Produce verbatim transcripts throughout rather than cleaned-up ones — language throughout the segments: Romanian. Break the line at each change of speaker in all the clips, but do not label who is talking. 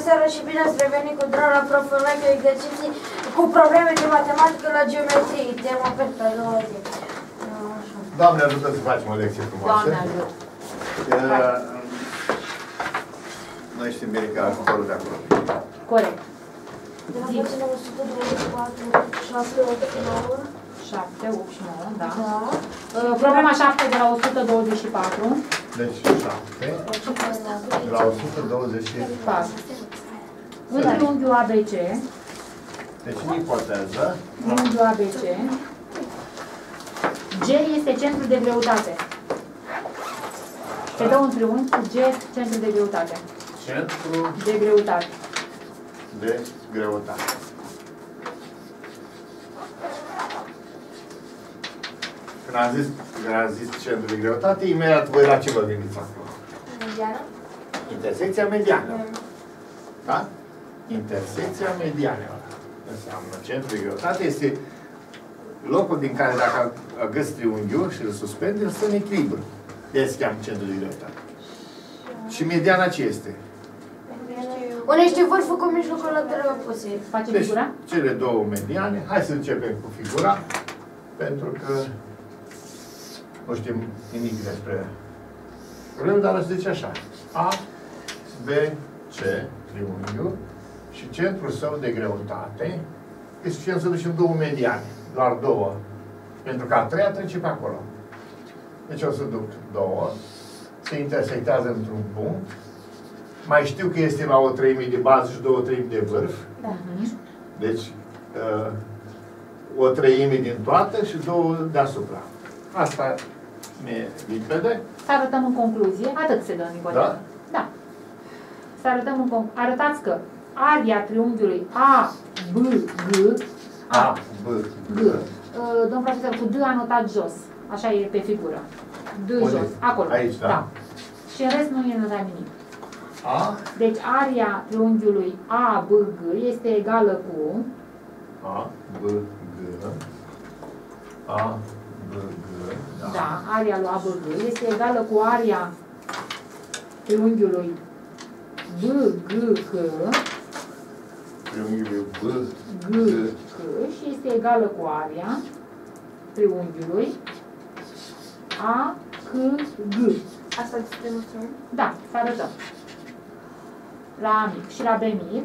seara și bine ați revenit cu drag la proful meu cu exerciții cu probleme de matematică la geometrie, tema pentru a doua zi.
Doamne ajută să facem o lecție frumoasă.
Doamne ajută.
Noi știm bine că ajutorul de acolo.
Corect.
De la pagina o sută douăzeci și patru, șapte, opt și nouă.
șapte, opt și nouă, da.
Da.
Problema șapte de la o sută douăzeci și patru.
Deci șapte de la o sută douăzeci și patru.
În triunghiul A B C.
Deci în ipoteză.
Triunghiul A B C. G este centrul de greutate. Se dă un triunghi cu G centru de greutate.
Centru
de greutate.
De greutate. Când am zis, când am zis centru de greutate, imediat voi la ce vă gândiți acolo?
Mediană?
Intersecția mediană. Da? Intersecția mediană. Înseamnă centru de greutate. Este locul din care dacă agăți triunghiul și îl suspendi, îl stă în echilibru. De se cheamă centru de greutate. Și mediana ce este?
Unește vârful cu mijlocul lateral opuse.
Face
deci,
figura?
cele două mediane. Hai să începem cu figura. Pentru că nu știm nimic despre problemă, dar îți zice așa. A, B, C, triunghiul și centrul său de greutate. E suficient să ducem două mediane. Doar două. Pentru că a treia trece pe acolo. Deci o să duc două. Se intersectează într-un punct. Mai știu că este la o treime de bază și două treimi de vârf.
Da.
Deci, uh, o treime din toată și două deasupra. Asta mi-e limpede.
Să arătăm în concluzie. Atât se dă în ipoteză.
Da?
Da. Să arătăm în concluzie. Arătați că aria triunghiului A, B, G.
A, B, G.
Domnul profesor, cu D anotat jos. Așa e pe figură. D
Unde?
jos. Acolo.
Aici, da.
Da. Și în rest nu e notat nimic.
A,
Deci aria triunghiului A, B, G este egală cu
A, B, G. A, B, G. Da.
da, aria lui A, B, G este egală cu aria triunghiului B, G, H,
Triunghiul B,
G, H și este egală cu aria triunghiului A, H, G.
Asta îți demonstrăm?
Da, să arătăm. La A mic și la B mic,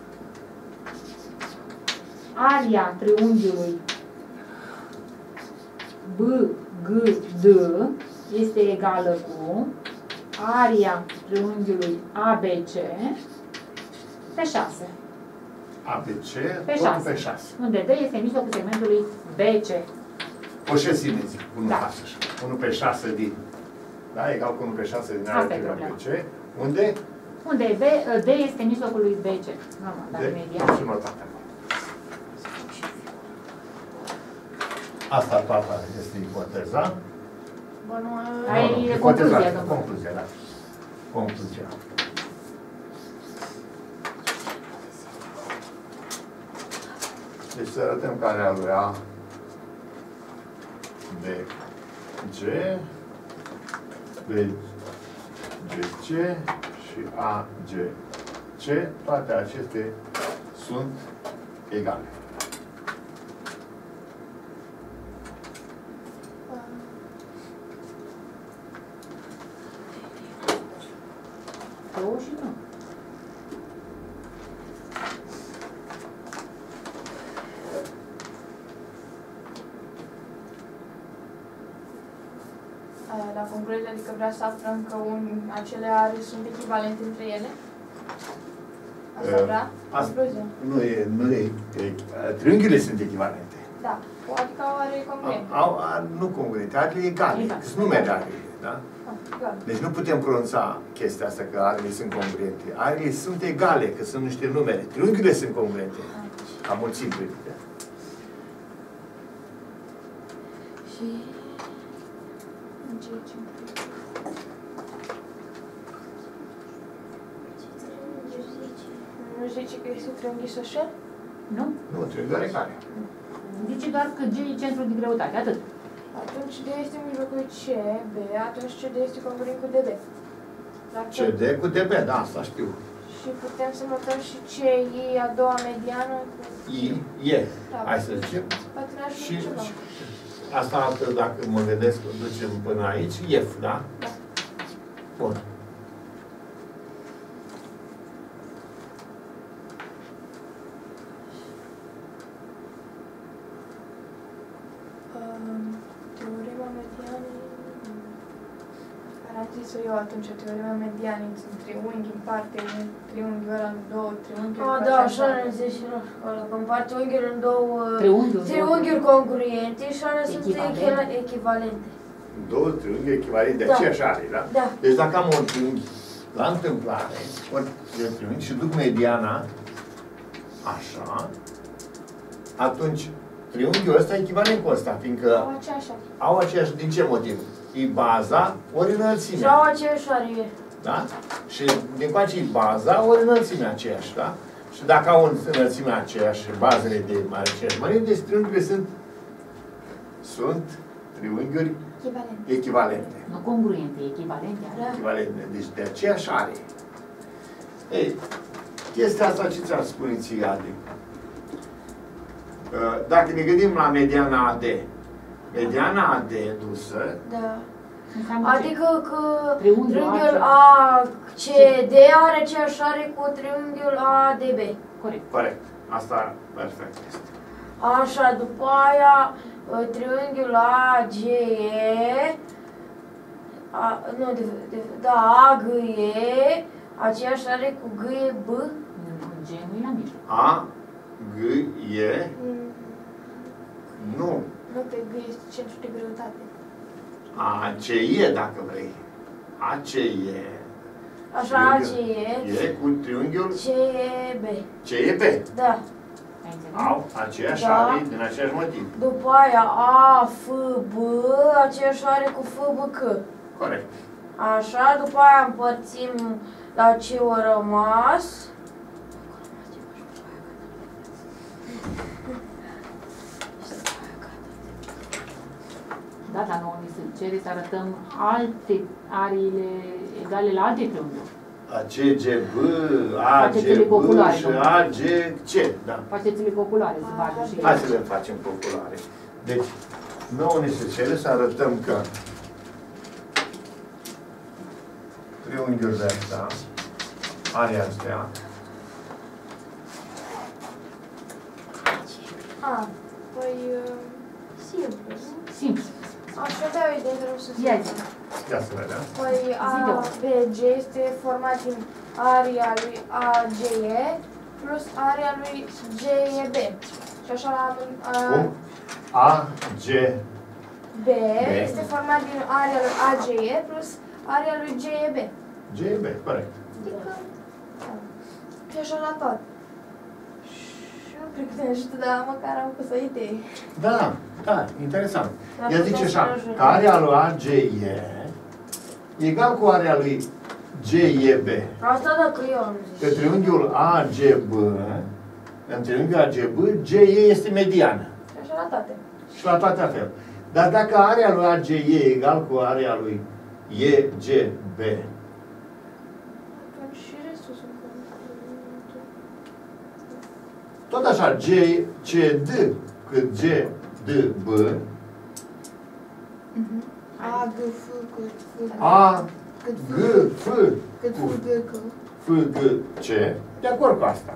aria triunghiului B, G, D este egală cu aria triunghiului A B C pe șase.
A, B, C,
Pe
totul
șase.
pe șase.
Unde D este mijlocul segmentului B C.
O șesime, zic, unu
Da.
șase. unu pe șase din. Da, egal cu unu pe șase din
Asta e
aria
problema.
B, C. Unde?
Unde B, D este mijlocul lui B C. Normal, dar
De,
median.
și notate. Asta toată este ipoteza.
Bă, nu...
Ai
Nu, nu,
concluzia,
ipoteza,
domnule.
concluzia, da. Concluzia. Deci să arătăm care a lui A, B, G, B, G, C și A, G, C. Toate acestea sunt egale.
Două și nu.
La concluzie, adică vrea să aflăm că un, acele are sunt echivalente între ele? Asta vrea?
Asta
Concluzia.
nu e, nu e, e, triunghiile sunt echivalente.
Da. Adică au are congruente.
Au, au, nu congruente, arele egale.
Exact.
Sunt numere arele, da?
Ah, egal.
Deci nu putem pronunța chestia asta că arele sunt congruente. Arele sunt egale, că sunt niște numere. Triunghiile sunt congruente. Ca mulțimi triunghiile.
Și... Nu zice că este triunghi social?
Nu?
Nu, triunghiul are egale.
Zice doar că G e centrul de greutate, atât.
Atunci D este în mijlocul lui C, B, atunci C D este congruent cu D B. Dacă...
C D cu D B, da, asta știu.
Și Și putem să notăm și ce e a doua mediană?
I, e.
Da.
Hai să zicem.
Poate n-aș
Și,
fi ceva.
și asta, dacă mă gândesc, ducem până aici, F, da?
Da.
Bun.
Um, teorema medianei... Care am zis-o eu atunci, teorema medianei, sunt triunghi în parte, un triunghi ăla în două, triunghi
Ah, da, așa ne zice și la școală, că împarte unghiul în două
Triunghiuri.
triunghiuri congruente și alea sunt
Echivalente.
echivalente.
Două triunghi echivalente de
Da.
aceeași are, da?
Da.
Deci dacă am un triunghi la întâmplare, ori de triunghi și duc mediana așa, atunci triunghiul ăsta e echivalent cu ăsta, fiindcă
Au aceeași are.
au aceeași, din ce motiv? E baza, ori
Și
înălțimea.
au aceeași arie.
Da? Și din coace e baza, ori înălțimea aceeași, da? Și dacă au înălțimea aceeași, bazele de mare aceeași mărime, deci triunghiurile sunt, sunt triunghiuri
Echivalent.
echivalente.
Nu congruente, echivalente.
Da.
Echivalente, deci de aceeași are. Ei, chestia asta ce ți-ar spune ție, Adi? Dacă ne gândim la mediana A D, mediana A D dusă,
Da.
Înseamnă ce?
Adică că
Triunghiul
triunghiul
A
A C D are aceeași are cu triunghiul A D B.
Corect.
corect, asta perfect este.
Așa, după aia triunghiul A G E, a, nu, de, de, da, A G E, aceeași are cu G E B.
G nu e la mijloc.
A, G, E,
Mm,
nu.
Nu pe G este centru de greutate.
A, C, E, dacă vrei. A, C, E.
Așa, A C E,
E cu triunghiul
C E B.
C, E, B.
Da.
Ai înțeles?
Au aceeași
Da.
are din același motiv.
După aia A, F, B, aceeași are cu F, B, C.
Corect.
Așa, după aia împărțim la ce a rămas.
Da, dar nouă ni se cere să arătăm alte ariile egale la alte triunghiuri.
A, C, G, B, A, G,
Faceți-le
B
populare,
și
domnule.
A, G, C. Da.
Faceți-le populare, să vadă și
Hai să le facem populare. Deci, nouă ni se cere să arătăm că triunghiurile astea, area astea,
A, păi... uh, simplu.
simplu.
Așa da o idee, vreau să
Ia
zic.
zi.
ia să vedem.
Păi A, B, G este format din aria lui A, G, E plus aria lui G, E, B. Și așa la
Cum?
uh,
A, G,
B este format din aria lui A, G, E plus aria lui G, E, B.
G, B, corect.
Adică, da. Și așa la tot. Și nu cred că te ajută, dar măcar am pus o idee.
Da, da, interesant.
Dar
El
putem
zice
să
așa,
ne ajute.
că area lui A, G, E e egal cu area lui G, E, B.
Asta dacă eu am
Că
zis.
triunghiul A, G, B, în triunghiul A, G, B, G, E este mediană.
Și așa la toate.
Și la toate la fel. Dar dacă area lui A, G, E e egal cu area lui E, G, B,
Atunci și restul sunt
tot așa, G, C, D, cât G, D, B,
A, G, F, cât F,
A,
cât
G, F,
cât
cu
F, G, C.
F, G, C, de acord cu asta.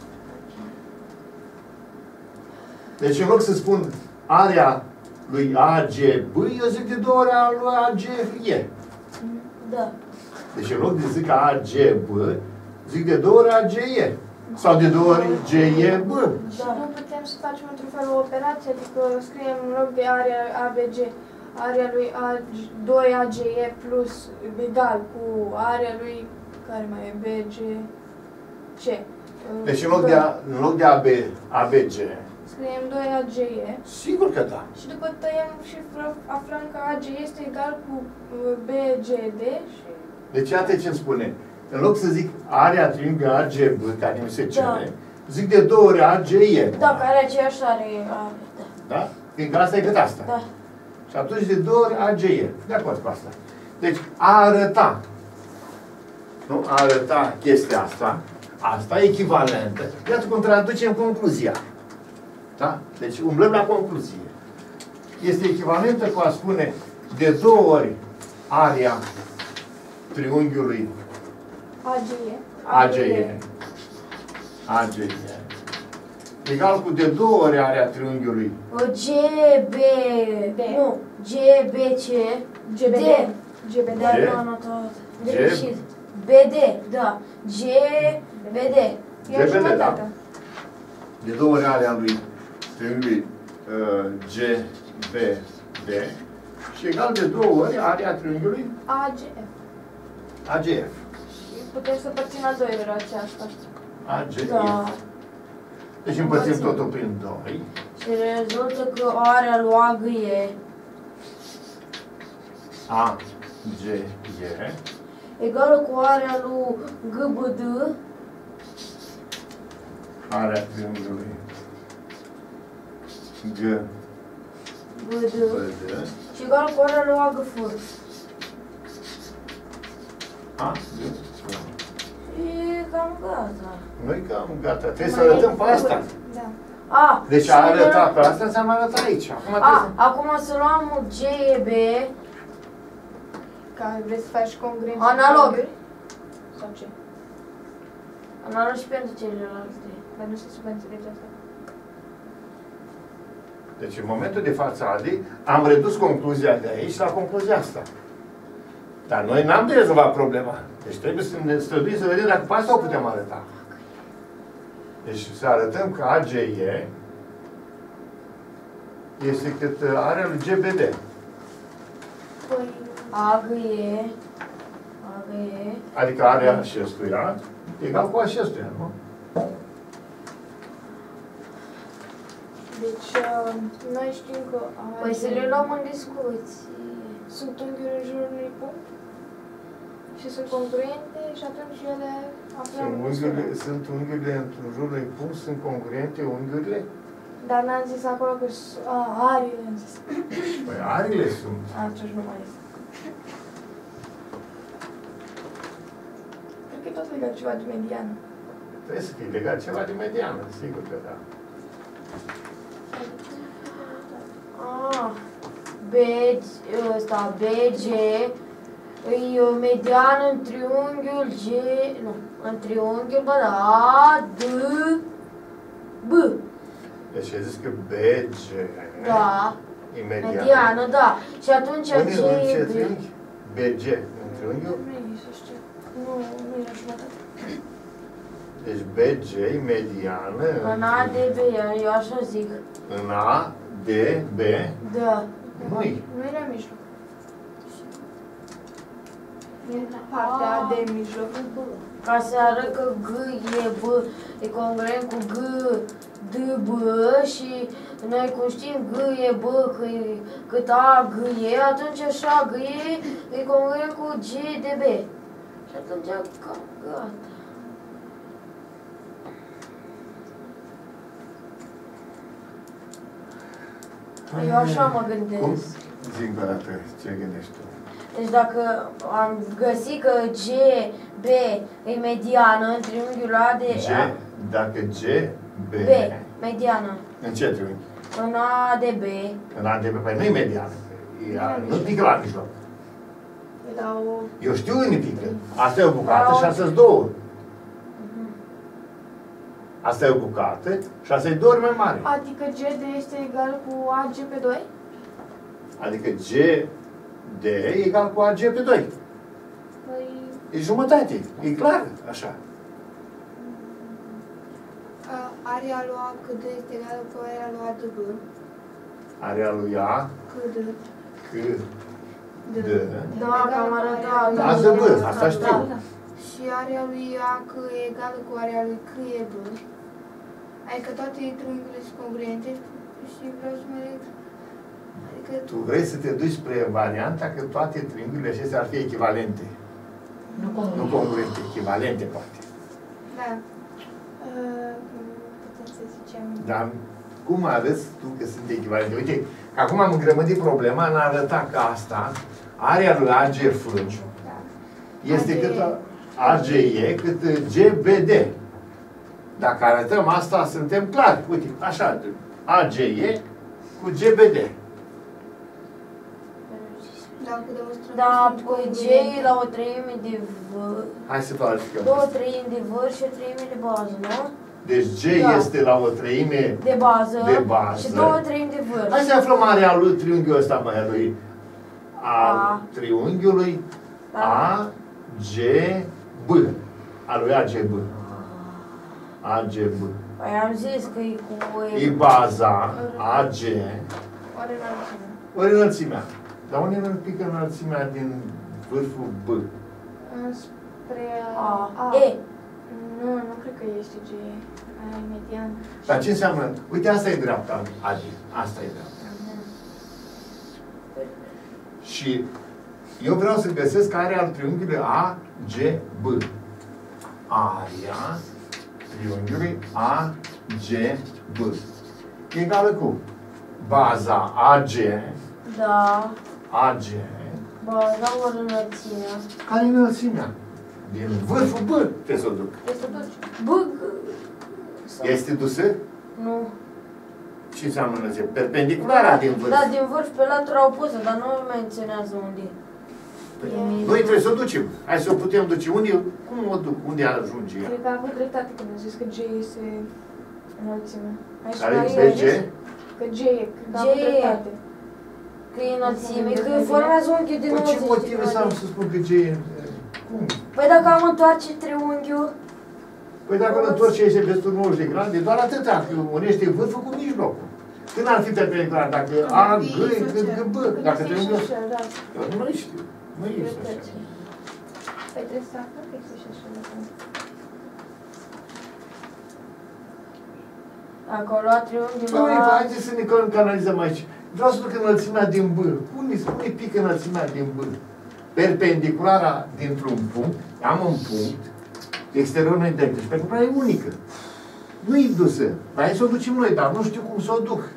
Deci în loc să spun area lui A, G, B, eu zic de două ori a lui A, G, E.
Da.
Deci în loc de zic A, G, B, zic de două ori A, G, E. Sau de două ori G, E, B.
Și nu putem să facem într-un fel o operație, adică scriem în loc de area A B G, area lui A, doi A G E plus egal cu area lui, care mai e, B G C.
Deci în loc de, A, în loc de A, B, A, B, G,
Scriem doi A G E
sigur că da.
și după tăiem și aflăm că A G este egal cu uh, B G D și...
Deci iată ce îmi spune. În loc să zic area triunghiului A, G, B, care mi se cere,
Da.
zic de două ori A, G, E.
Da, care aceeași are, are, da.
Da? Fiindcă asta e cât asta.
Da.
Și atunci de două ori A, G, E. De acord cu asta. Deci a arăta, nu? A arăta chestia asta, asta e echivalentă. Iată cum traducem concluzia. Da? Deci umblăm la concluzie. Este echivalentă cu a spune de două ori area triunghiului
A G E.
A G E. A G E. Egal cu de două ori area triunghiului
G B
D.
Nu, G B C
G B D.
D.
G B D.
Da,
G.
nu, nu, tot.
G.
Greșit. B D, da. G B D.
E
G B D, da?
jumătate.
de două ori area lui triunghiului uh, G B D și egal de două ori area triunghiului
A G F.
A G F.
Putem să părțim la doi ori aceasta.
A G F.
Da.
Deci împărțim totul prin doi.
Și rezultă că area lui A G E
A G E
egală cu area lui G B D
area triunghiului G
B D
B D
și egală cu area lui A G F.
A G F.
E cam gata.
Noi cam gata. Trebuie să arătăm pe asta.
Da.
A,
Deci
și
a arătat
ne-
pe asta înseamnă a arătat aici. Acum trebuie
A,
să...
acum să luăm G E B
Ca vrei să faci congruență.
Analog.
Sau ce?
analog și pentru celelalte.
Dar nu știu să vă înțelegi asta.
Deci în momentul de față, Adi, am redus concluzia de aici la concluzia asta. Dar noi n-am de rezolvat problema. Deci trebuie să ne străduim să vedem dacă pe asta o putem arăta. Deci să arătăm că A G E este cât area lui G B D.
Păi,
A G E A G E
Adică area acestuia egal cu acestuia, nu?
deci, uh, noi știm că A
Păi
G
să le luăm în discuție.
sunt unghiuri în jurul unui punct și sunt congruente și atunci ele aflăm
Sunt unghiurile, sunt unghiurile într-un jur unui punct, sunt congruente unghiurile?
Dar n-am zis acolo că s- a, ariile am zis.
Păi arile sunt.
Atunci nu mai este. Cred că e tot legat ceva de mediană.
Trebuie să fie legat ceva de mediană, sigur că da.
Ah, B, ăsta, B, G, e o mediană în triunghiul G, nu, în triunghiul, bă, da, A, D, B,
Deci ai zis că B G
da,
e mediană.
mediană, da, și atunci
Unde
G,
în ce
B,
triunghi? B G în triunghiul?
Nu e să știu. Nu, nu e la jumătate.
Deci B G e mediană
în A, D, B, eu așa zic,
în A, D, B,
da,
nu-i.
Nu e la mijloc. E partea de mijloc.
ca să arăt că G e B, e congruent cu G, D, B și noi cum știm G e B, că e, cât A, G e, atunci așa G e, e congruent cu G, D, B. Și atunci cam gata. Eu așa mă
Cum?
gândesc.
Zi încă o dată ce gândești tu.
Deci dacă am găsit că G, B e mediană în triunghiul A de
G,
A,
dacă G, B,
B, mediană,
în ce triunghi?
în A de B,
În A, D, B, păi nu e mediană. E, nu pică la mijloc.
E la o...
Eu știu unde pică. Asta e o bucată și asta-s două. Asta e o bucată și asta e două ori mai mare.
Adică G D este egal cu A G pe doi?
Adică G, D e egal cu A G pe doi.
Păi...
E jumătate. E clar, așa.
A- Area lui A cât este egală cu area lui A D B.
Area lui A,
Cât
C, D.
da, că am arătat.
Da, A, D, B, asta știu.
Da.
și area lui A C e egală cu area lui C E B. Adică toate triunghiurile sunt congruente și vreau să mă leg. Adică
Tu vrei să te duci spre varianta că toate triunghiurile acestea ar fi echivalente.
Nu
Nu
congruent.
congruente, echivalente poate.
da.
Uh, putem să zicem...
Dar cum arăți tu că sunt echivalente? Uite, că acum am îngrămădit problema în a arăta că asta, area lui A G F este
A G E.
cât A G E cât G B D. Dacă arătăm asta, suntem clari. Uite, așa, A G E cu G B D.
Dacă demonstrăm
Da,
că
cu
sunt
G
congruente.
la o treime de vârf,
Hai să clarificăm.
două treimi de vârf și o treime de bază, nu?
Deci G
Da.
este la o treime
De bază,
de bază.
și două treimi de vârf.
Hai să aflăm area lui triunghiul ăsta, mai lui. A,
A.
triunghiului
Da.
A, G, B. A lui A, G, B. A, G, B.
Păi am zis că e cu...
E baza, A, G,
Ori înălțime.
ori înălțimea. Dar unde îl pică înălțimea din vârful B?
Spre
A.
A.
E.
Nu, nu cred că este G. Aia e median.
Dar ce înseamnă? Uite, asta e dreapta, Adi. Asta e dreapta. Și eu vreau să găsesc area al triunghiului A, G, B. Area triunghiului A, G, B. Egală cu baza A G,
Da,
A G,
baza ori înălțimea.
care e înălțimea? Din vârful B trebuie să o duc.
Este duci.
Bă,
Este dusă?
nu.
Ce înseamnă înălțimea? Perpendiculara din vârf.
Da, din vârf pe latura opusă, dar nu menționează unde.
Noi trebuie să o ducem. Hai să o putem duce. Unde, cum o duc? Unde ajunge ea?
Cred că a avut dreptate când a zis că G este înălțimea. Aici
Care
mai
este
e
G?
Că G e, cred că a
G
avut
e.
dreptate.
Că e înălțime, că formează unghiul de
Păi ce
nouăzeci de
motive să am
grade.
să spun că G e? Cum?
Păi dacă am întoarce triunghiul,
Păi dacă îl întorci este destul nouăzeci de grade, doar atâta, că unește vârful cu mijlocul. Când ar fi perpendicular? Dacă A, G, G, B, dacă triunghiul...
Da.
Eu nu mai știu. Nu este așa.
Păi trebuie să aflăm că este și așa de fapt.
dacă au luat triunghiul
Păi,
la...
haideți să ne canalizăm aici. Vreau să duc înălțimea din B. Unde, unde pică înălțimea din B? Perpendiculara dintr-un punct, am un punct, exteriorul nu-i drept. Și perpendiculara e unică. Nu-i dusă. Dar hai să o ducem noi, dar nu știu cum să o duc.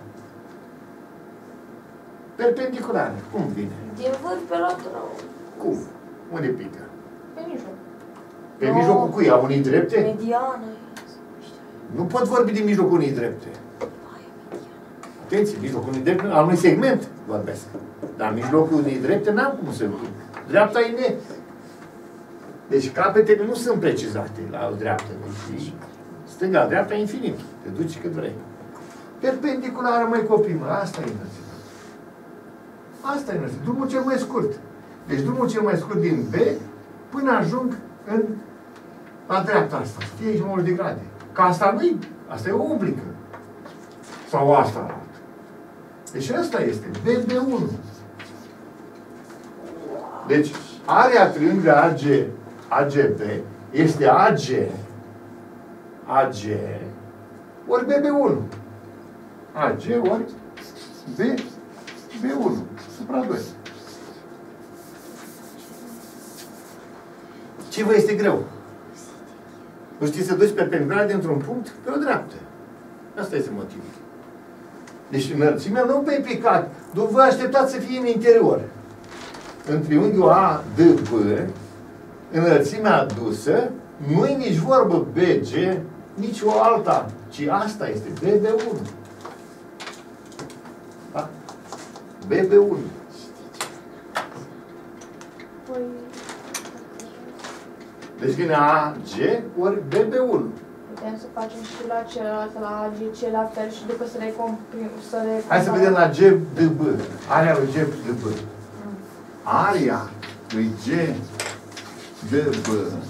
Perpendiculară. Cum vine?
Din vârf pe latura.
Cum? Unde pică?
Pe mijloc.
Pe
No.
mijlocul cui? A unei drepte?
Mediană.
Nu pot vorbi din mijlocul unei drepte. Atenție, mijlocul unei drepte, al unui segment vorbesc. Dar în mijlocul unei drepte n-am cum să duc. Dreapta e ne... Deci capetele nu sunt precizate la o dreaptă. Deci stânga, dreapta e infinit. Te duci cât vrei. Perpendiculară, mai copii, mă. Asta e înălțimea. Asta e înălțimea. Drumul cel mai scurt. Deci drumul cel mai scurt din B până ajung în la dreapta asta. Fie aici nouăzeci de grade. Că asta nu-i, asta e o oblică. Sau asta la altă. Deci asta este B B unu. Deci area triunghiului A G, A G B este A G, A G ori B B unu. A G ori B B unu. Supra doi. Ce vă este greu? Nu știi să duci perpendicular dintr-un punct pe o dreaptă. Asta este motivul. Deci înălțimea nu pe picat. Nu vă așteptați să fie în interior. În triunghiul A D B, înălțimea dusă, nu-i nici vorbă B G, nici o alta, ci asta este B B unu. Da? B B unu.
Păi...
Deci vine A G ori B B unu.
Putem să facem și la celălalt, la A G C la fel și după să le comprim, să le...
Hai să vedem la G D B. Area lui G D B. Area lui G D B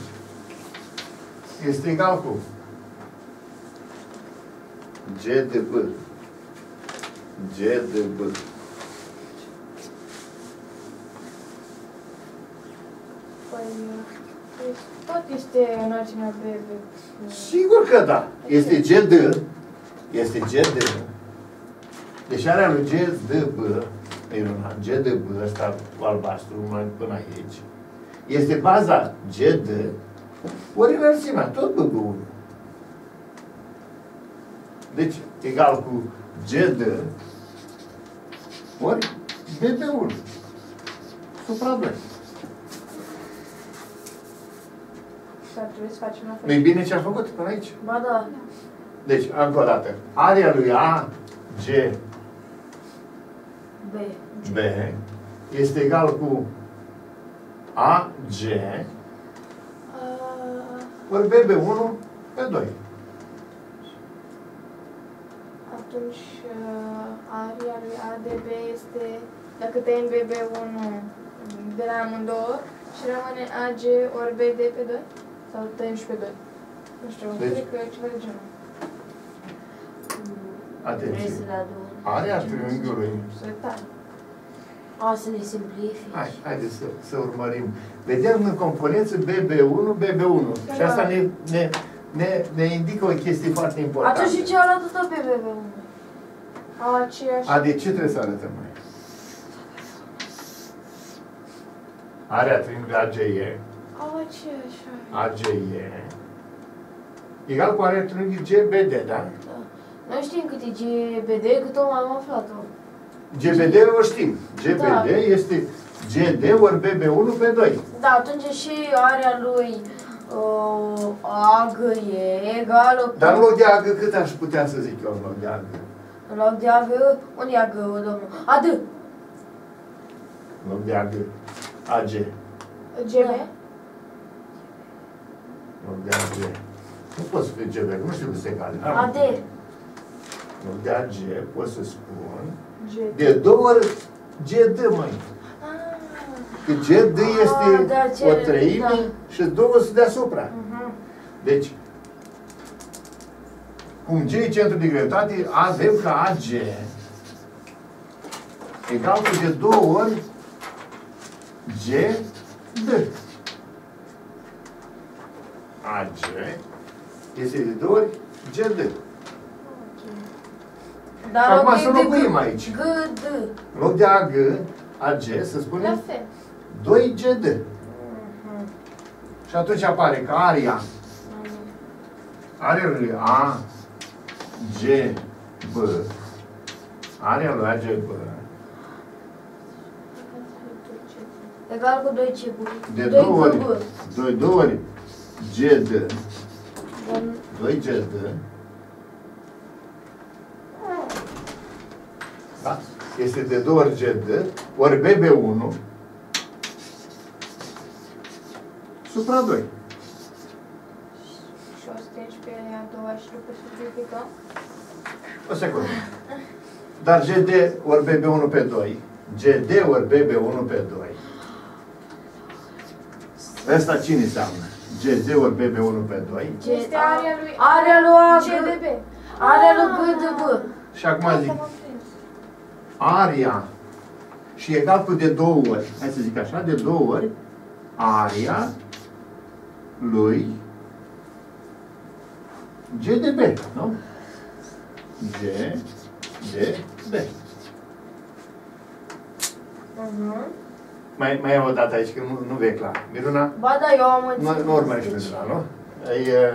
este egal cu G D B. G D B.
Păi... Tot este înălțimea B B.
Sigur că da. Este G D. Este G D. Deci area lui G D B, G D B, ăsta cu albastru, mai până aici, este baza G D ori înălțimea, tot B B unu. Deci, egal cu G D ori B B unu. Supra doi.
Și ar trebui să facem la fel.
Nu-i bine ce a făcut până aici?
Ba da.
Deci, încă o dată. Area lui A, G,
B.
B este egal cu A, G
Uh,
ori B, B unu pe doi.
atunci uh, aria lui A de B este, dacă tăiem B B unu de la amândouă și rămâne A G ori B D pe doi? Sau tăiem și pe doi? Nu știu,
Deci-
cred că ceva de genul.
Atenție.
Vrei să le adun?
Area triunghiului.
Să tare.
A, să le simplifici.
Hai, haideți să, să urmărim. Vedem în componență B B unu, B B unu.
Da.
Și asta ne, ne, ne, ne indică o chestie foarte importantă.
Atunci și cealaltă tot pe B B unu.
Au aceeași...
A, de ce trebuie să arătăm noi? Area triunghiului A G E,
Au aceeași.
A G E, egal cu area triunghiului G B D, da?
Da. Noi știm cât e G B D, cât o am aflat-o.
G B D o știm. G B D
Da.
este G D ori B B unu pe doi.
Da, atunci și area lui uh, A G E egală cu...
Dar în loc de A G, cât aș putea să zic eu în loc de A G?
În loc de A G, unde e A G, domnul? A D.
În loc de A G, A G.
G B?
Da.
În loc de A G. Nu pot să fie G B, nu știu cum se cade.
A D.
În loc de A G pot să spun
G D.
de două ori G D, măi.
Ah,
Că G D este
Ah, da, ce-
o treime
da.
și două sunt deasupra.
Mhm.
Deci, cum G e centru de greutate, avem ca A G egal cu de două ori G D. A G este de două ori G D.
Dar
Și
în
acum
loc
să
de
înlocuim
G-
aici.
G, D.
În loc de A G, A G, să
la
spunem
fel.
doi G D.
Mhm.
Și atunci apare că aria, aria lui A, G, B, aria lui A, G, B,
Egal cu doi C B.
de
doi
două ori,
G B.
de două ori G, D,
Bun.
doi G, D, da? Este de două ori G, D, ori B, B unu, supra doi.
Și o stai pe a doua și după simplificăm.
O secundă. Dar G D ori B B unu pe doi, G D ori B B unu pe doi, ăsta cine înseamnă? G D ori B B unu pe doi.
Este aria lui
Area lui A
G D
G.
B.
Area lui G D B.
Și acum zic, aria și egal cu de două ori, hai să zic așa, de două ori, aria lui G D B, nu? G D B.
Mhm.
Mai, mai e o dată aici, că nu, nu vei clar. Miruna?
Ba da, eu am înțeles.
Nu, nu urmărești Miruna, nu? E,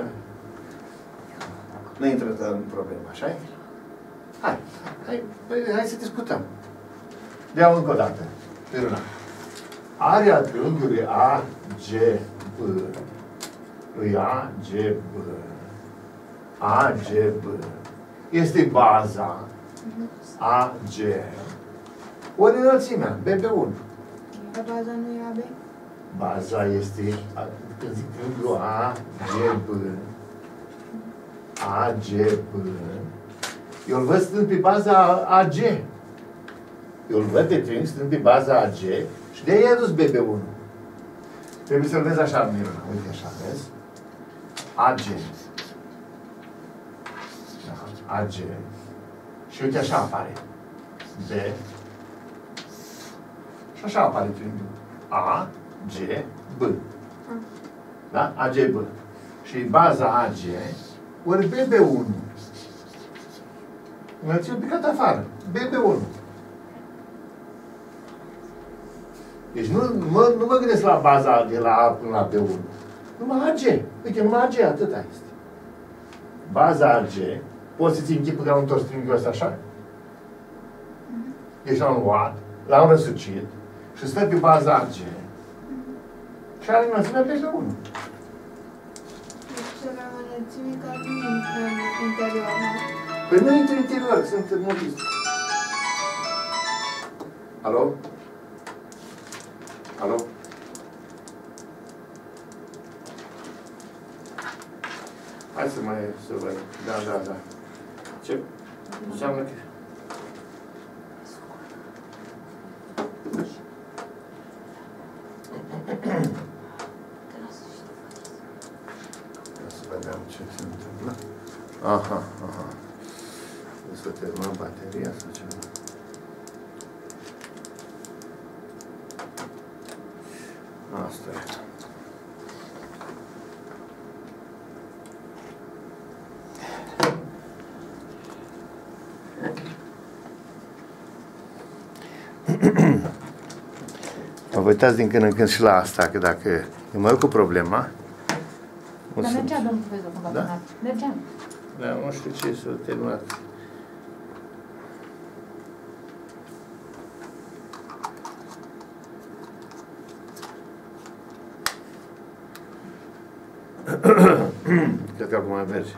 nu intră în problemă, așa -i? Hai, hai, hai, hai să discutăm. Dea încă o dată. Miruna. Area triunghiului A G B lui A G B A G B este baza A G ori înălțimea B B unu.
Că baza nu e A B?
Baza este, când zic triunghiul A G B A G B, eu îl văd stând pe baza A G. Eu îl văd pe triunghi stând pe baza A G și de aia i-a dus B B unu. Trebuie să-l vezi așa, Miruna. Uite așa, vezi? A G. Da, A G. Și uite așa apare. B. Și așa apare triunghiul. A, G, B. Da? A, G, B. Și baza A, G ori B B unu. Înălțime picat afară. B B unu. Deci nu mă, nu mă gândesc la baza de la A până la B unu. Numai A G. Uite, numai A G, atâta este. Baza A G, poți să-ți închipă că am întors triunghiul ăsta așa? Ești la un oad, la un răsucit și stă pe baza A G și are înălțimea B B unu.
țin minte că nu intră în interior, nu?
Păi nu intră în interior, sunt în modist. Alo? Alo? Hai să mai să văd. Da, da, da. Ce înseamnă că... Să vedem ce se întâmplă. Aha, aha. Să terminăm bateria sau ceva. Asta e. Vă uitați din când în când și la asta, că dacă eu mă duc cu problema...
Dar mergea, domnul profesor, cum v-a
Da?
sunat. Mergea.
Da, nu știu ce s-a terminat. Cred că acum merge.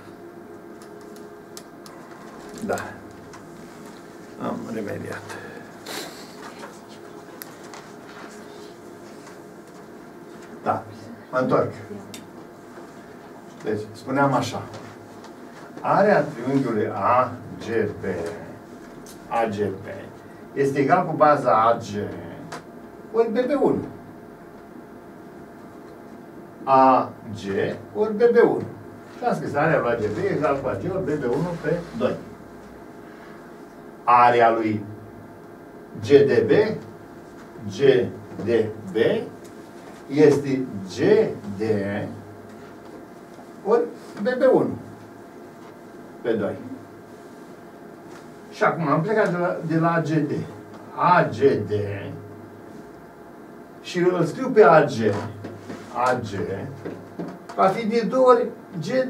Da. Am remediat. Da. Mă întorc. Deci, spuneam așa. Area triunghiului A G B A G B este egal cu baza A G ori B B unu. A G ori B B unu. Și am scris area lui A G B egal cu A G ori B B unu pe doi. Area lui G D B G D B este G D ori B B unu pe doi. Și acum am plecat de la, de la A G D. A G D și îl scriu pe A G. A G va fi de două ori G D.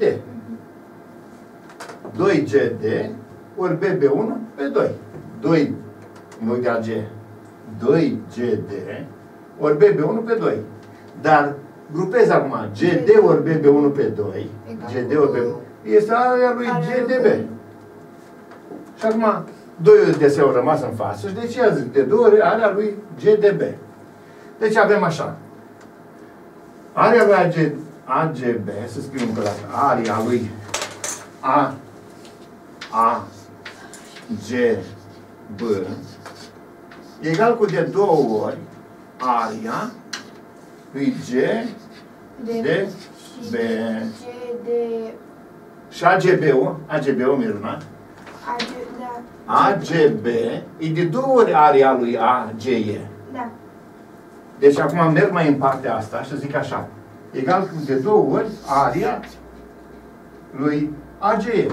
doi G D ori B B unu pe doi. doi în loc de A G. doi G D ori B B unu pe doi. Dar grupez acum G D ori B B unu pe doi. G D ori B B unu. Este area lui G D B. Și acum doi ori de au rămas în față și deci ea zic de două ori area lui G D B. Deci avem așa. Area lui A G, A G B, să scriem încă o dată, area lui A, A, G, B, egal cu de două ori area lui G, D, B.
G de...
Și A G B-ul, A G B-ul, Miruna,
A G, da.
A G B e de două ori area lui A G E.
Da.
Deci acum merg mai în partea asta și zic așa. Egal cu de două ori area lui A G E.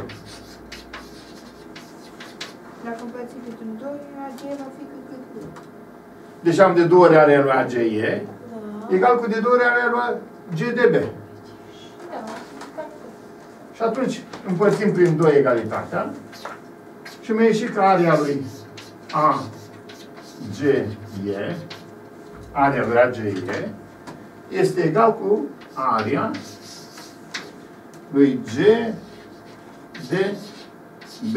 Dacă împărțim pentru doi, A G va fi cât cât cât.
Deci am de două ori area lui A G E,
Da.
egal cu de două ori area lui G D B.
Da.
Și atunci împărțim prin doi egalitatea și mi-a ieșit că area lui A G E, area lui A G E, este egal cu area lui G D B.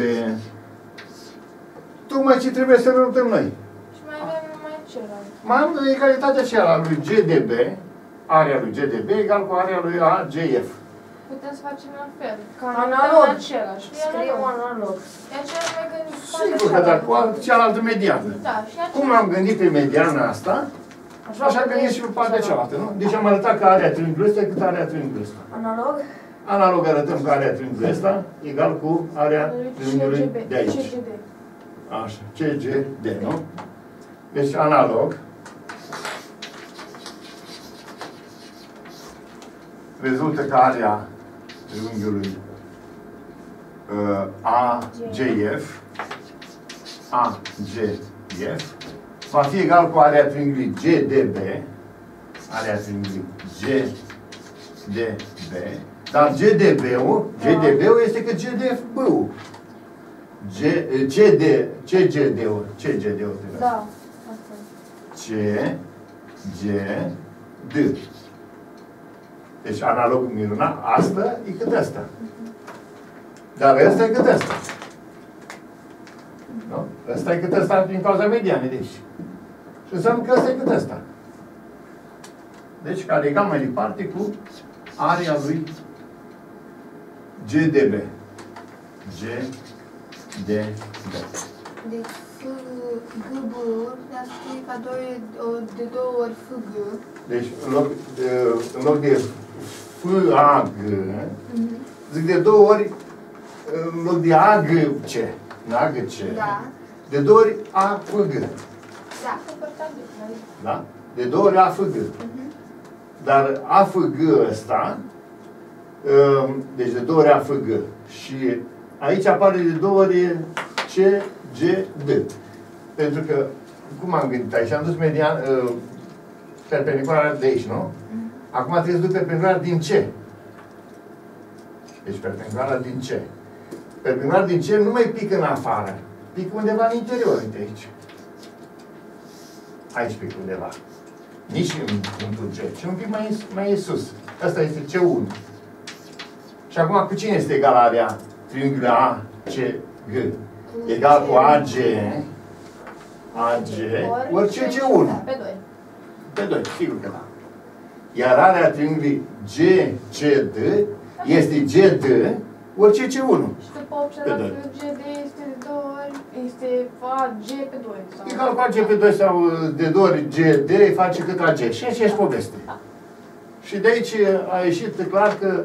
Tocmai ce trebuie să notăm noi.
Și mai avem mai celălalt.
Mai am egalitatea aceea lui G D B, area lui G D B egal cu area lui A G F.
Putem să facem la fel. Ca
Analog.
în același. E
Scriem
analog.
analog.
E același mai gândit.
Sigur că dar cu cealaltă mediană.
Da, și același.
Cum am gândit pe mediana asta, așa gândit și pe partea cealaltă, nu? Deci am arătat că area triunghiului ăsta e cât area triunghiului ăsta.
Analog.
Analog arătăm că area triunghiului ăsta egal cu area triunghiului
C G B.
de aici.
C G D.
Așa, C G D, nu? Deci analog. Rezultă că area triunghiului uh, A G F A G F va fi egal cu area triunghiului G D B, area triunghiului G D B, dar G D B-ul, G D B-ul este că G D F B-ul. G, C D, ce G D-ul? Ce G D-ul trebuie?
Da. Asta e.
C, G, D. Deci, analog Miruna, asta e cât asta. Dar ăsta e cât asta. Nu? Ăsta e cât asta din cauza medianei, deci. Și înseamnă că ăsta e cât asta. Deci, care egal mai departe cu area lui G D B. G D B.
Deci, F, G, B, dar scrie ca doi, de două ori F, G.
Deci, în loc de, în loc de F, A, G,
Mhm.
zic de două ori, în loc de A, G, C. A, G, C.
Da.
De două ori A, F, G.
Da.
Da? De două ori A, F, G.
Mhm.
Dar A, F, G ăsta, deci de două ori A, F, G. Și aici apare de două ori C, G, D. Pentru că, cum am gândit aici? Am dus median, uh, perpendicular de aici, nu?
Mhm.
Acum trebuie să duc perpendicular din C. Deci perpendicular din C. Perpendicular din C nu mai pică în afară. Pică undeva în interior, uite aici. Aici pică undeva. Nici în punctul G, ci un pic mai, mai sus. Asta este C unu. Și acum cu cine este egal area triunghiului A, C, G? Egal cu A G, A G, ori C, C unu.
Pe doi.
Pe doi, sigur că da. Iar area triunghiului G, C, D este G, D, ori C, C unu.
Și după observat
doi.
că G D este de două ori, este A G pe doi. Sau...
Egal cu A G pe doi sau de două ori G, D face cât A G. Și așa ești poveste. Și de aici a ieșit clar că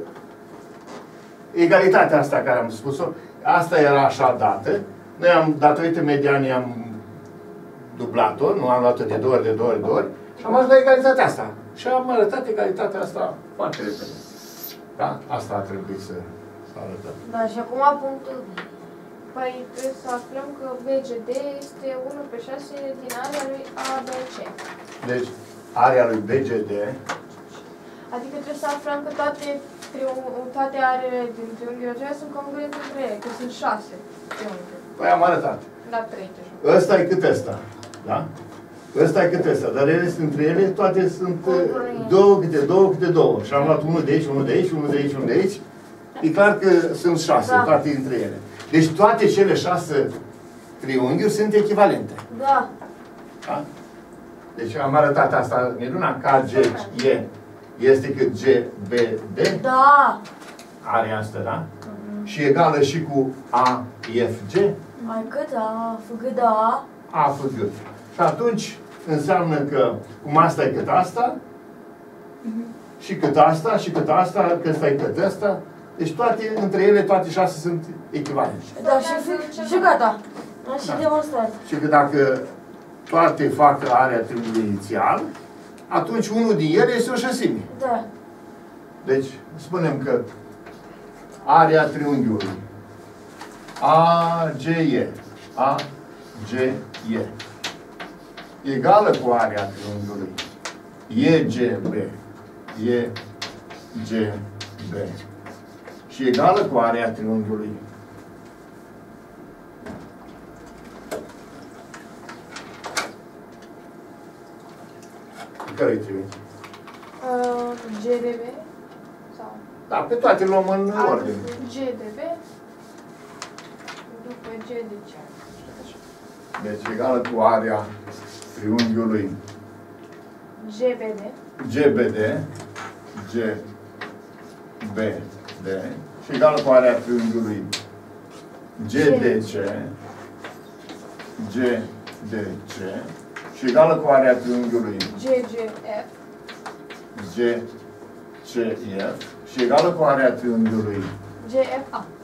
egalitatea asta care am spus-o, asta era așa dată. Noi am, datorită medianii, am dublat-o, nu am luat-o de două ori, de două ori, de două ori. Am ajuns la egalitatea asta. Și am arătat egalitatea asta foarte repede. Da? Asta a trebuit să, să arătăm.
Da, și acum punctul.
Păi trebuie să aflăm că B G D este unu pe șase din area lui A B C.
Deci, area lui B G D,
Adică trebuie să aflăm că toate, triung- toate arele din triunghiul acela sunt congruente între ele, că sunt șase triunghiuri.
păi am arătat.
La trei deja.
Ăsta e cât ăsta. Da? Ăsta e cât ăsta. Dar ele sunt între ele, toate sunt uh, două câte două câte două. Și am luat unul de aici, unul de aici, unul de aici, unul de aici. E clar că sunt șase,
Da.
toate între ele. Deci toate cele șase triunghiuri sunt echivalente.
Da.
Da? Deci am arătat asta, Miruna, K G E este cât G B D,
Da.
area asta, da? Și egală și cu A F G,
Mai cât A, făcut da.
A F G. Și atunci înseamnă că, cum asta e cât asta, și cât asta, și cât asta, că ăsta e cât asta, deci toate, între ele, toate șase sunt echivalente.
Da, și, fi, și gata. Am și
Da.
demonstrat.
Și că dacă toate fac area triunghiului inițial, atunci unul din ele este o șesime.
Da.
Deci, spunem că area triunghiului A G E, A G E, egală cu area triunghiului E G B, E G B, și egală cu area triunghiului care-i triunghi?
Uh, G D B sau
Da, pe toate luăm în ordine.
G D B după G D C.
Deci egală cu area triunghiului
G B D
G B D, G B D, și egală cu area triunghiului G D C, G D C, și egală cu area triunghiului
G G F
G C F, și egală cu area triunghiului
G F A.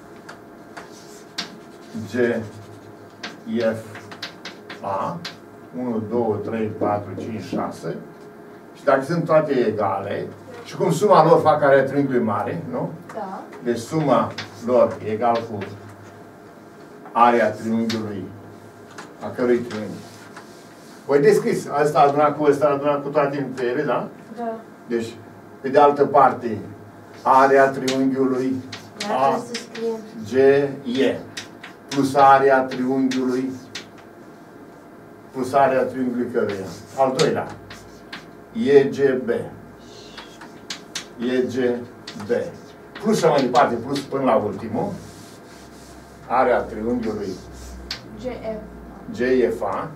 G F A, unu, doi, trei, patru, cinci, șase, și dacă sunt toate egale, și cum suma lor fac area triunghiului mare, nu?
Da.
Deci suma lor e egal cu area triunghiului, a cărui triunghi. Voi descris, asta adunat cu ăsta, adunat cu toate între ele, da?
Da.
Deci, pe de altă parte, area triunghiului
Mai
A
trebuie să scriem.
G E plus area triunghiului plus area triunghiului căruia. Al doilea. E G B E G B. Plus și mai departe, plus până la ultimul. Area triunghiului
G F.
G F A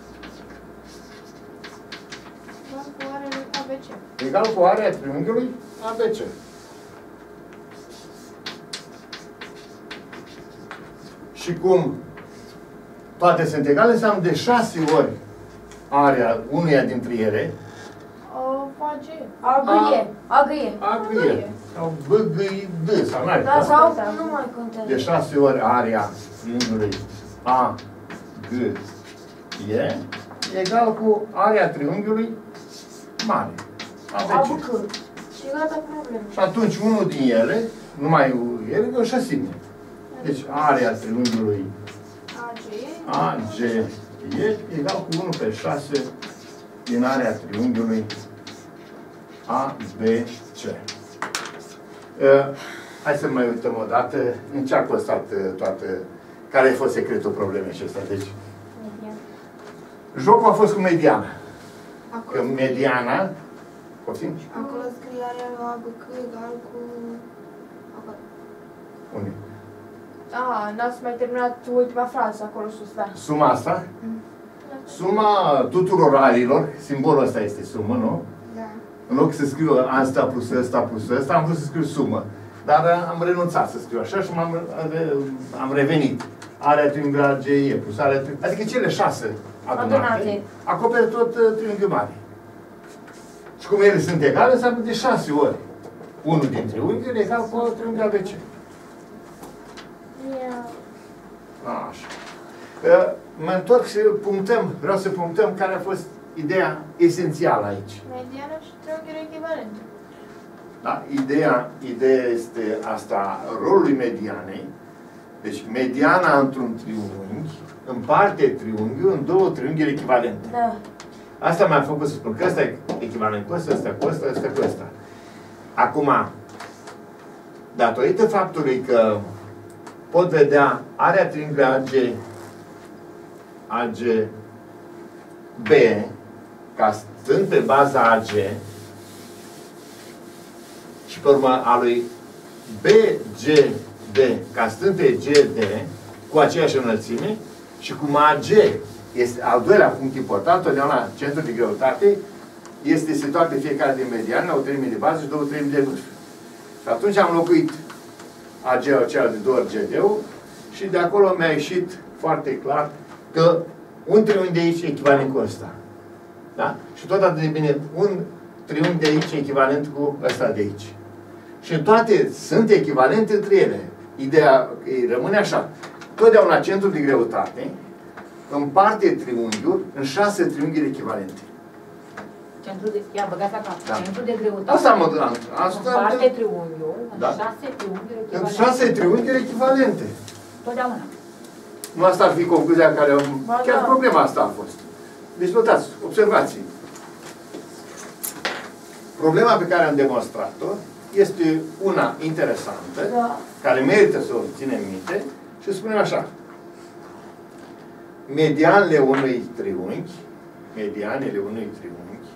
Egal cu area lui A B C.
egal cu area triunghiului A B C. Și cum toate sunt egale, înseamnă de șase ori area unuia dintre ele,
A G.
Agâie. Agâie.
A G E, sau B G I D, sau n-are.
Da, sau nu mai contează.
De șase ori area triunghiului A G E egal cu area triunghiului mare, A B C.
Abucă. Și gata problemă.
Și atunci unul din ele, numai ele, e o șasime. Deci area triunghiului
A G E.
A G E egal cu unu pe șase din area triunghiului A B C. Uh, hai să mai uităm o dată în ce a costat uh, toată, care a fost secretul problemei acestea. Deci, jocul a fost cu mediana. Că mediana, poftim?
Acolo scrie area lui A B C egal cu... Acolo.
Unde?
A, n-ați mai terminat ultima frază acolo sus, da.
Suma asta? Suma tuturor ariilor, simbolul ăsta este sumă, nu?
Da.
În loc să scriu asta plus ăsta plus ăsta, am vrut să scriu sumă. Dar am renunțat să scriu așa și am am revenit. Area triunghiului A G E plus area triunghiului... Adică cele șase adunate,
Adunate.
acoperă tot uh, triunghiul mare. Și cum ele sunt egale, înseamnă de șase ori. Unul din triunghiuri egal cu triunghiul A B C. Așa. Uh, mă întorc și punctăm, vreau să punctăm care a fost ideea esențială aici.
Mediană și triunghiuri echivalente.
Da? Ideea, ideea este asta, rolul medianei. Deci mediana într-un triunghi împarte triunghiul în două triunghiuri echivalente.
Da.
Asta mi-a făcut să spun că ăsta e echivalent cu ăsta, ăsta cu ăsta, ăsta cu ăsta. Acum, datorită faptului că pot vedea area triunghiului A G A G B ca stând pe baza A G și pe urmă a lui B G D ca stând pe G D cu aceeași înălțime și cum A G este al doilea punct important, totdeauna centrul de greutate este situat pe fiecare din mediană, o treime de bază și două treime de vârf. Și atunci am locuit A G-ul acela de două ori G D-ul și de acolo mi-a ieșit foarte clar că un triunghi de aici e echivalent cu ăsta. Da? Și tot atât de bine, un triunghi de aici e echivalent cu ăsta de aici. Și toate sunt echivalente între ele. Ideea rămâne așa. Totdeauna centrul de greutate împarte triunghiul în șase triunghiuri echivalente.
Centrul de... Ia, băgați acasă.
Da.
Centrul de greutate.
Asta mă dă. Asta
împarte triunghiul în
da.
șase triunghiuri
În
echivalente.
șase triunghiuri echivalente.
Totdeauna.
Nu asta ar fi concluzia care...
Ba,
chiar
da.
problema asta a fost. Deci notați, observați. Problema pe care am demonstrat-o este una interesantă,
Da.
care merită să o ținem minte și spunem așa. Medianele unui triunghi, medianele unui triunghi,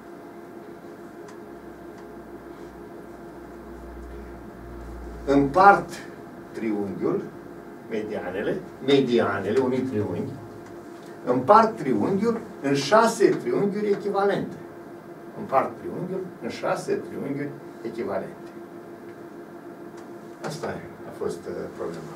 împart triunghiul, medianele, medianele unui triunghi, împart triunghiul în șase triunghiuri echivalente. Împart triunghiul în șase triunghiuri echivalente. Asta a fost uh, problema.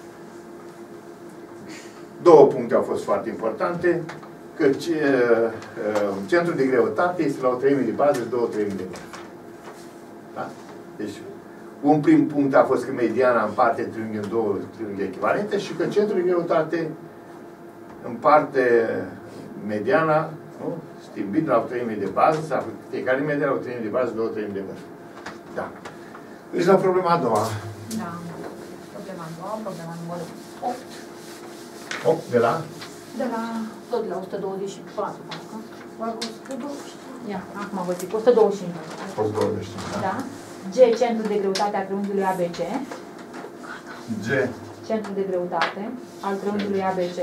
Două puncte au fost foarte importante, că ce, uh, centrul de greutate este la o treime de bază și două treime de vârf. Da? Deci, un prim punct a fost că mediana împarte triunghi în două triunghi echivalente și că centrul de greutate împarte mediana, nu? Stimbit la o treime de bază, sau fiecare mediană la o treime de bază, două treime de vârf. Da. Deci la problema a doua.
Da. Problema a doua, problema numărul opt.
opt de la?
De la, tot de la o sută douăzeci și patru, parcă.
Parcă o sută douăzeci și cinci.
Ia, acum am văzut, o sută douăzeci și cinci.
o sută douăzeci și cinci, da?
Da. G, centru de greutate al triunghiului A B C.
G.
Centru de greutate al triunghiului A B C.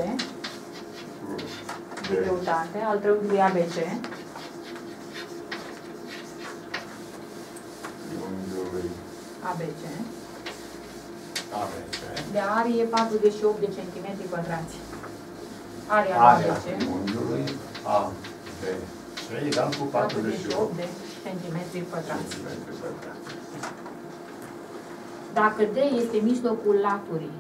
De greutate al triunghiului A B C. A B C.
A B C.
De arie patruzeci și opt de centimetri pătrați. Area
Area
A B C.
triunghiului A B C egal cu patruzeci și opt
de centimetri pătrați.
centimetri pătrați.
Dacă D este mijlocul laturii.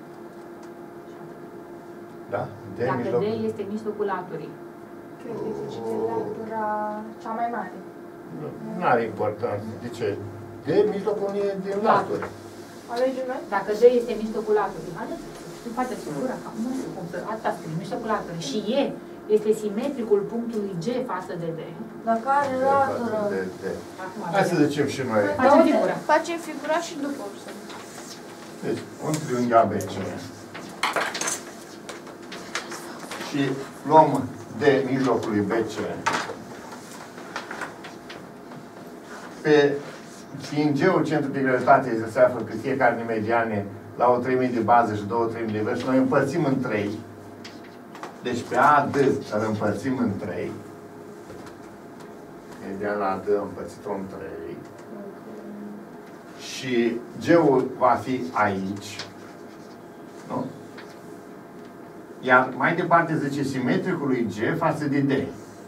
Da? De
Dacă
mijloc.
D este mijlocul laturii.
Cred că zice de latura cea mai mare.
Nu are importanță. De ce? De mijlocul e din laturi.
Alegem noi?
Dacă D este mijlocul laturii. Haideți, nu faceți figura, că nu știu cum să... Atâta scrie, mijlocul laturii. Și E este simetricul punctului G față de D.
Dacă are latură.
De, de.
Acum,
Hai să zicem și noi.
facem figura.
Facem figura și după o să...
Deci, un triunghi A B C. Și luăm de mijlocului B C. Pe, fiind G-ul centru de gravitate se află pe fiecare din mediane la o treime de bază și două treime de vers, noi împărțim în trei. Deci pe A D îl împărțim în trei. Mediana A D împărțit-o în trei. Și G-ul va fi aici. Nu? Iar mai departe zice simetricul lui G față de D.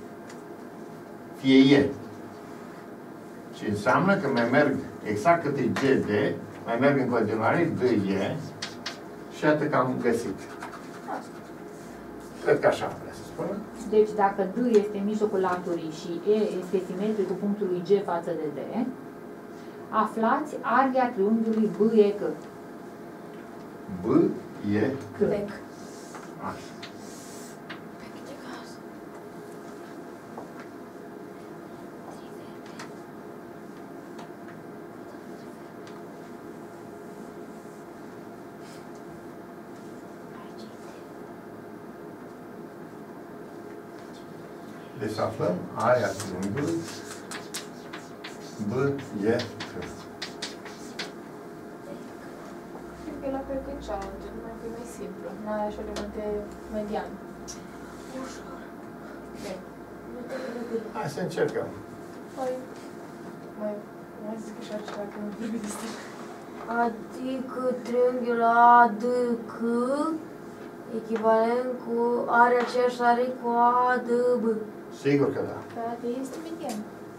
Fie E. Și înseamnă că mai merg exact cât e G D, mai merg în continuare D E și atât că am găsit. Cred că așa vreau să spun.
Deci dacă D este mijlocul laturii și E este simetricul punctului G față de D, aflați aria triunghiului B E C.
B E
C.
Bec.
Așa. Deci aflăm area triunghiului B E C.
Cred că e la fel cât cealaltă, numai că e mai simplu. N-are așa de multe median.
Ușor.
Bine.
Hai să încercăm.
Păi, mai, mai zic așa ceva că nu trebuie de stil.
Adică triunghiul A D C echivalent cu are aceeași are cu A D B.
Sigur că da.
Frate, este median.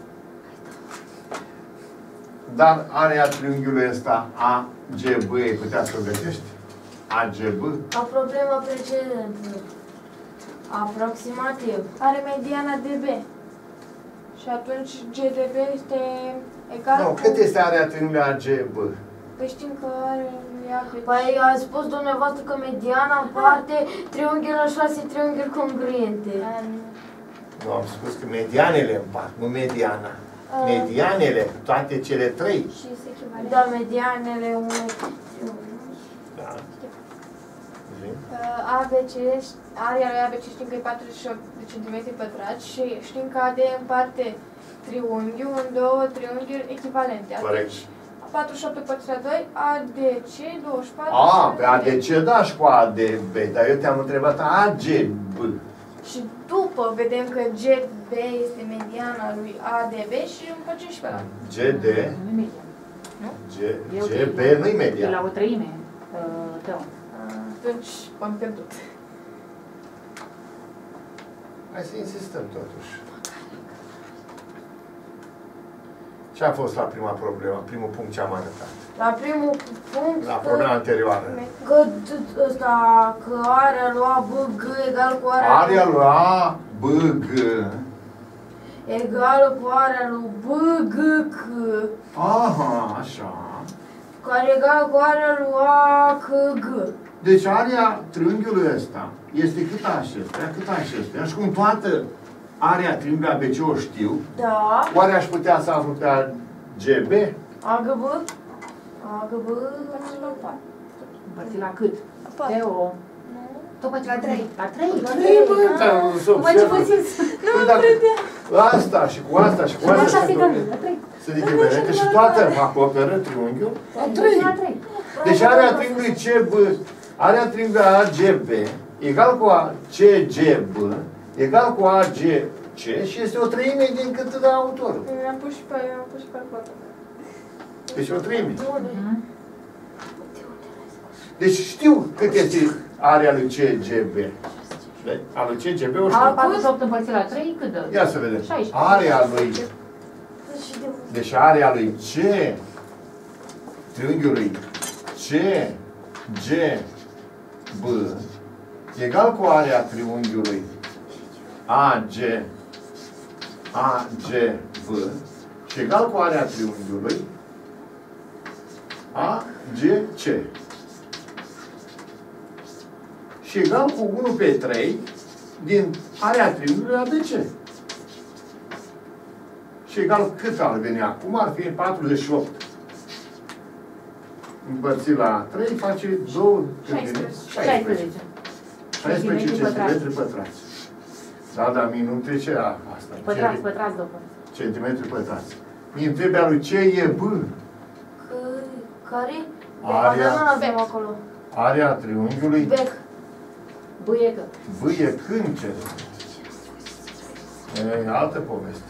Dar area triunghiului ăsta A G B ai putea să o găsești? A G B?
Ca problema precedentă. Aproximativ.
Are mediana D B. Și atunci G D B este egal
Nu,
cu...
cât este area triunghiului A G B?
Păi știm că are ea pe...
Păi a spus dumneavoastră că mediana împarte triunghiul în șase triunghiuri congruente.
Nu, am spus că medianele împart, nu mediana. Medianele, toate cele trei.
Și este echivalent.
Da, medianele unui triunghi.
Da. Zi.
A B C, area lui A B C știm că e patruzeci și opt de centimetri pătrați și știm că A D împarte triunghiul în două triunghiuri echivalente.
Corect.
Atunci, patruzeci și opt pătrat doi, A D C, douăzeci și patru.
A, pe A D C da și cu A D B, dar eu te-am întrebat A G B.
Și după vedem că G B este mediana lui A D B și împărțim și pe ăla.
G D,
Nu e median.
G,
E
G
ok.
B nu-i
E
median.
la o treime. uh, Tău.
Atunci am pierdut.
Hai să insistăm totuși. Ce a fost la prima problemă, primul punct ce am arătat?
La primul punct,
La problema anterioară.
că t- ăsta, că area lui A B G egal cu area
Area lui A B G.
egală cu area lui B G C,
Aha, așa.
care e egală cu area lui A C G.
Deci area triunghiului ăsta este cât acestea, cât acestea. Și cum toată area triunghiului A B C o știu,
Da.
oare aș putea să aflu pe A G B?
A G B. A G B.
Împărțit la cât? Teo. Tocmai ce
La trei.
La trei.
La trei, bă,
Da,
Tocmai ce făceți?
Nu asta și cu asta și cu
La
asta
șase
sunt
călări. La trei.
sunt echivalente și toate acoperă triunghiul.
La trei. La trei.
Deci area triunghiului C B, area triunghiului A G B egal cu A C G B egal cu A G C și este o treime din cât dă autorul.
Eu am pus și pe, am pus și pe calculator.
Deci o treime.
Mhm.
Deci știu cât este area lui C G B. A lui C G B o știu.
patruzeci și opt împărțit la trei, cât dă?
Ia să vedem.
șaisprezece.
Area lui, deci area lui C, triunghiului C, G, B, egal cu area triunghiului A G, A G, B, și egal cu area triunghiului A G, C. Și egal cu unu pe trei din area triunghiului A B C. Și egal cât ar veni acum? Ar fi patruzeci și opt. Împărțit la trei face două...
șaisprezece.
șaisprezece centimetri pătrați. Da, dar mie nu trece asta.
Pătrați, pătrați după.
Centimetri pătrați. Mie întrebe a lui ce e B.
Care?
Area.
Nu avem acolo.
Area triunghiului
Bec.
Bâiecă.
B e câncere. E altă poveste.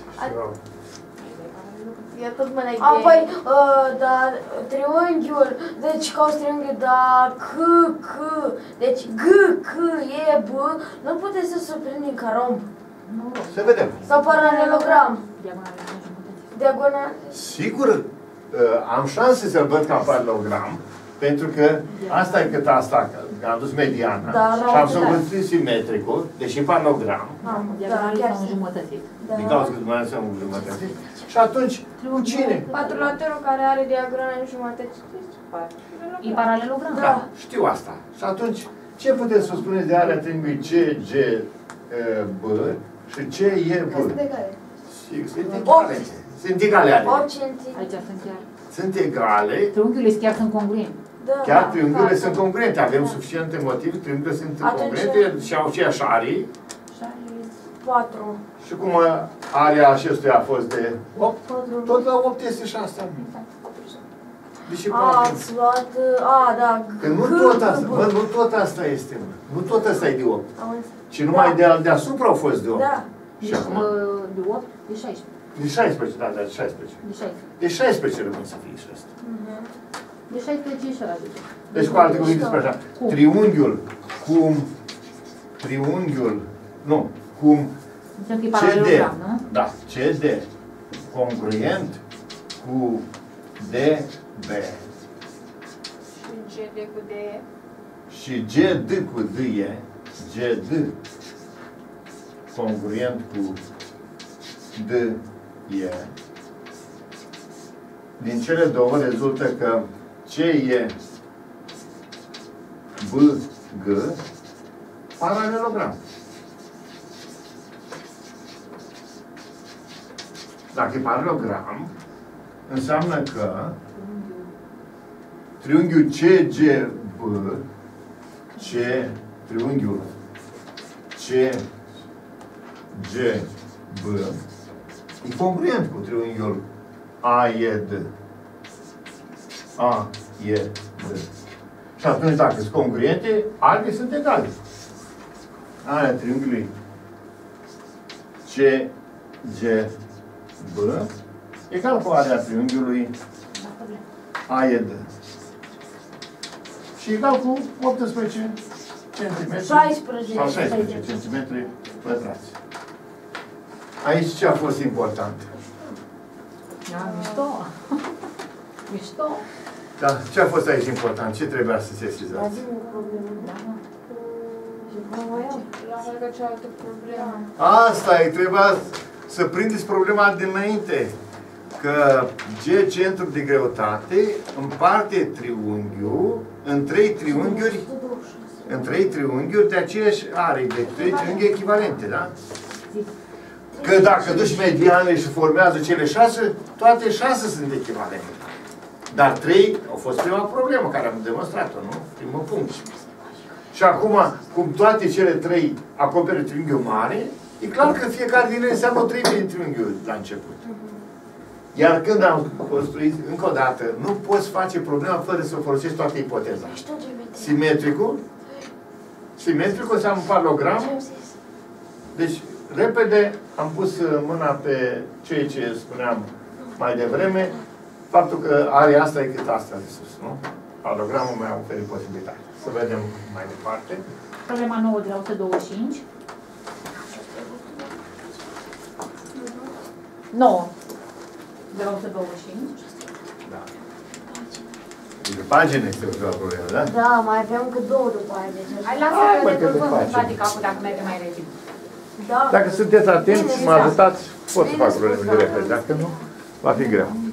Eu tot mă leg
A,
de...
păi, uh, dar triunghiul, deci cauți triunghiul, dar C, C, deci G, C, E, B, nu puteți să se prinde ca romb.
Nu rog.
Să vedem.
Sau paralelogram.
Diagonale la jumătate.
Diagonal.
Sigur, uh, am șanse să-l văd ca paralelogram, pentru că asta e cât asta, că am dus mediana
Da,
și am
da.
săvârțit simetricul, deși paralelogram,
Am, da,
Diagonale
chiar
sau
să-
înjumătățit.
da.
din cauza că dumneavoastră am jumătate. Și atunci, cu cine?
Patrulatorul care are diagonale în jumătate.
E paralelogram?
Da, știu asta. Și atunci, ce puteți să spuneți de area triunghiului C, G, B și C, E, B?
Sunt egale.
Și sunt egale. Sunt egale ale.
opt centimetri.
Aici sunt chiar.
Sunt egale.
Triunghiurile chiar sunt congruente.
Da.
Chiar triunghiurile
Da,
sunt
da.
congruente. Avem suficiente motive. Triunghiurile sunt
Atunci-
congruente și au aceeași arii.
patru.
Și cum area acestuia a fost de opt,
Patru.
tot la opt este și asta. Deși
A,
poate.
ați luat, a, da.
Că nu
G,
tot
G,
asta,
B.
mă, nu tot asta este, mă. Nu tot asta e de opt.
Am înțeles.
Ci numai
Da.
de, deasupra au fost de opt.
Da.
Și
Deci,
acum?
uh, de opt, de șaisprezece.
De șaisprezece, da, da, de șaisprezece.
De șaisprezece.
De șaisprezece rămân să fie și asta.
Mhm.
De șaisprezece și ăla. Deci,
Deci cu alte cuvinte spre așa.
Cum?
Triunghiul, cum, triunghiul, nu, cum
Înseamnă că e
C D,
paralelogram, nu?
da, C D, congruent cu D B
Și G de cu de...
și G D cu D E, G D, congruent cu D E, din cele două rezultă că C E B G paralelogram. Dacă e paralelogram, înseamnă că triunghiul C G B, C, triunghiul C G B, e congruent cu triunghiul A E D. A E D. Și atunci, dacă sunt congruente, alte sunt egale. Area triunghiului C G B egal cu area triunghiului A E D. Și egal cu optsprezece centimetri.
șaisprezece.
Sau șaisprezece centimetri pătrați. Aici ce a fost important?
Da, mișto. Mișto.
Da, ce a fost aici important? Ce trebuia să se sesizați?
Da.
La fel ca cealaltă problemă.
Asta e, trebuia să prindeți problema dinainte. Că G, centru de greutate, împarte triunghiul în trei triunghiuri, în trei triunghiuri de aceeași are, de trei triunghiuri echivalente, da? Că dacă duci mediane și formează cele șase, toate șase sunt echivalente. Dar trei au fost prima problemă care am demonstrat-o, nu? Primul punct. Și acum, cum toate cele trei acoperă triunghiul mare, e clar că fiecare din ele înseamnă o treime din triunghiul la început. Iar când am construit, încă o dată, nu poți face problema fără să folosești toate ipoteza. Simetricul, simetricul înseamnă paralogram. Deci, repede am pus mâna pe ceea ce spuneam mai devreme, faptul că area asta e cât asta de sus, nu? Paralogramul mi-a oferit posibilitate. Să vedem mai departe.
Problema nouă de la o sută douăzeci și cinci. nouă de la o sută douăzeci și cinci.
Da. De pagină este o problemă, da?
Da, mai avem încă două după aia. Deci
Hai,
Hai,
lasă
mă,
că
că
ne
le
rezolvăm
facem.
în toate capul dacă merge mai repede.
da.
Dacă sunteți atenți și mă
Bine,
ajutați, pot să
Bine
fac
spus,
probleme de
da.
repede. Dacă nu, va fi greu.